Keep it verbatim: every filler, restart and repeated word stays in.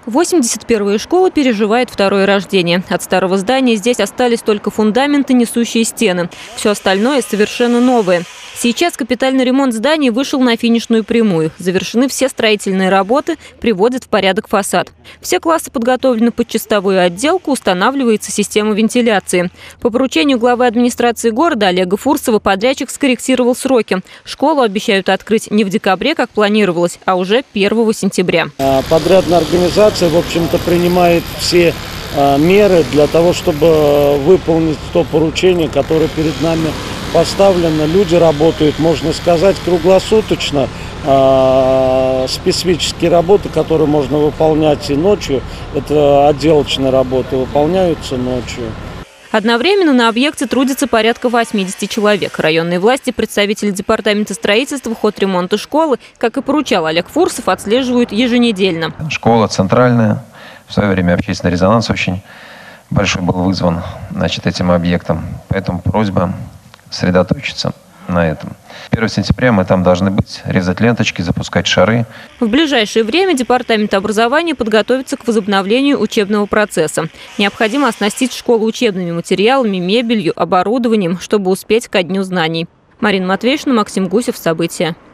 восемьдесят первая школа переживает второе рождение. От старого здания здесь остались только фундаменты, несущие стены. Все остальное совершенно новое. Сейчас капитальный ремонт зданий вышел на финишную прямую. Завершены все строительные работы, приводят в порядок фасад. Все классы подготовлены под чистовую отделку, устанавливается система вентиляции. По поручению главы администрации города Олега Фурсова подрядчик скорректировал сроки. Школу обещают открыть не в декабре, как планировалось, а уже первого сентября. Подрядная организация, в общем-то, принимает все меры для того, чтобы выполнить то поручение, которое перед нами поставлено. Люди работают, можно сказать, круглосуточно. Специфические работы, которые можно выполнять и ночью, это отделочные работы, выполняются ночью. Одновременно на объекте трудится порядка восьмидесяти человек. Районные власти, представители департамента строительства, ход ремонта школы, как и поручал Олег Фурсов, отслеживают еженедельно. Школа центральная. В свое время общественный резонанс очень большой был вызван, значит, этим объектом. Поэтому просьба сосредоточиться на этом. первого сентября мы там должны быть, резать ленточки, запускать шары. В ближайшее время департамент образования подготовится к возобновлению учебного процесса. Необходимо оснастить школу учебными материалами, мебелью, оборудованием, чтобы успеть ко Дню знаний. Марина Матвейшина, Максим Гусев. События.